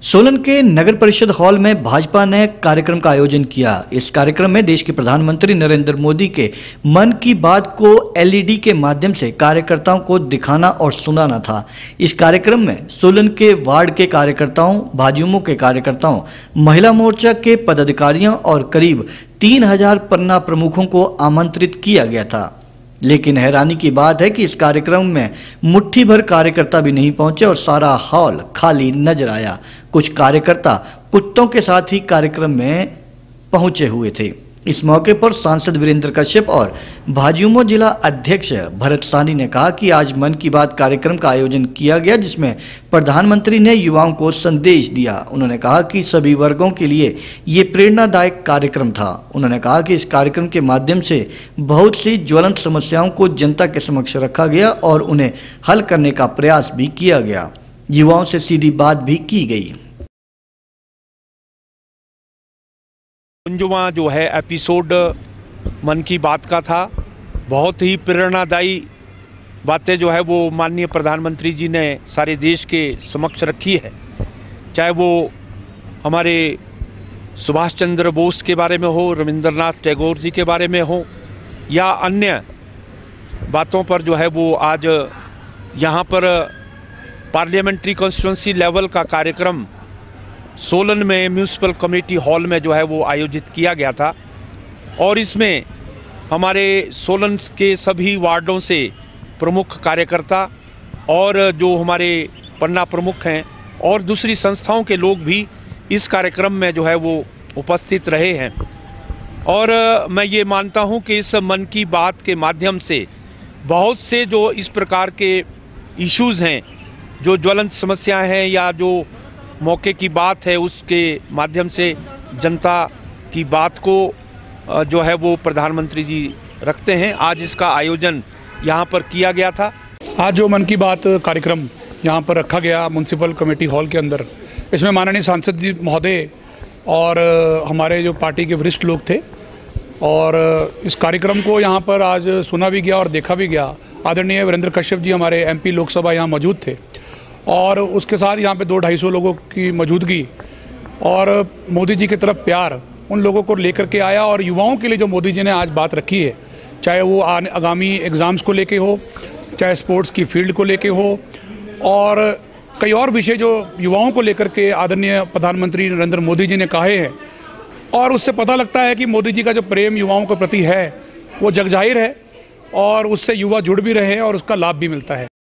सोलन के नगर परिषद हॉल में भाजपा ने कार्यक्रम का आयोजन किया। इस कार्यक्रम में देश के प्रधानमंत्री नरेंद्र मोदी के मन की बात को एलईडी के माध्यम से कार्यकर्ताओं को दिखाना और सुनाना था। इस कार्यक्रम में सोलन के वार्ड के कार्यकर्ताओं, भाजयुमो के कार्यकर्ताओं, महिला मोर्चा के पदाधिकारियों और करीब 3000 पन्ना प्रमुखों को आमंत्रित किया गया था। लेकिन हैरानी की बात है कि इस कार्यक्रम में मुट्ठी भर कार्यकर्ता भी नहीं पहुंचे और सारा हॉल खाली नजर आया। कुछ कार्यकर्ता कुत्तों के साथ ही कार्यक्रम में पहुंचे हुए थे। इस मौके पर सांसद वीरेंद्र कश्यप और भाजयुमो जिला अध्यक्ष भरत सानी ने कहा कि आज मन की बात कार्यक्रम का आयोजन किया गया, जिसमें प्रधानमंत्री ने युवाओं को संदेश दिया। उन्होंने कहा कि सभी वर्गों के लिए ये प्रेरणादायक कार्यक्रम था। उन्होंने कहा कि इस कार्यक्रम के माध्यम से बहुत सी ज्वलंत समस्याओं को जनता के समक्ष रखा गया और उन्हें हल करने का प्रयास भी किया गया। युवाओं से सीधी बात भी की गई। पंजवां जो है एपिसोड मन की बात का था। बहुत ही प्रेरणादायी बातें जो है वो माननीय प्रधानमंत्री जी ने सारे देश के समक्ष रखी है। चाहे वो हमारे सुभाष चंद्र बोस के बारे में हो, रविंद्रनाथ टैगोर जी के बारे में हो, या अन्य बातों पर जो है वो आज यहाँ पर पार्लियामेंट्री कॉन्स्टिट्यूंसी लेवल का कार्यक्रम सोलन में म्यूनिसिपल कमेटी हॉल में जो है वो आयोजित किया गया था। और इसमें हमारे सोलन के सभी वार्डों से प्रमुख कार्यकर्ता और जो हमारे पन्ना प्रमुख हैं और दूसरी संस्थाओं के लोग भी इस कार्यक्रम में जो है वो उपस्थित रहे हैं। और मैं ये मानता हूँ कि इस मन की बात के माध्यम से बहुत से जो इस प्रकार के इश्यूज़ हैं, जो ज्वलंत समस्याएं हैं या जो मौके की बात है, उसके माध्यम से जनता की बात को जो है वो प्रधानमंत्री जी रखते हैं। आज इसका आयोजन यहाँ पर किया गया था। आज जो मन की बात कार्यक्रम यहाँ पर रखा गया म्युनिसिपल कमेटी हॉल के अंदर, इसमें माननीय सांसद जी महोदय और हमारे जो पार्टी के वरिष्ठ लोग थे, और इस कार्यक्रम को यहाँ पर आज सुना भी गया और देखा भी गया। आदरणीय वीरेंद्र कश्यप जी हमारे एमपी लोकसभा यहाँ मौजूद थे और उसके साथ यहाँ पे 200-250 लोगों की मौजूदगी और मोदी जी की तरफ प्यार उन लोगों को लेकर के आया। और युवाओं के लिए जो मोदी जी ने आज बात रखी है, चाहे वो आगामी एग्ज़ाम्स को लेके हो, चाहे स्पोर्ट्स की फील्ड को लेके हो, और कई और विषय जो युवाओं को लेकर के आदरणीय प्रधानमंत्री नरेंद्र मोदी जी ने कहे हैं, और उससे पता लगता है कि मोदी जी का जो प्रेम युवाओं के प्रति है वो जगजाहिर है और उससे युवा जुड़ भी रहे हैं और उसका लाभ भी मिलता है।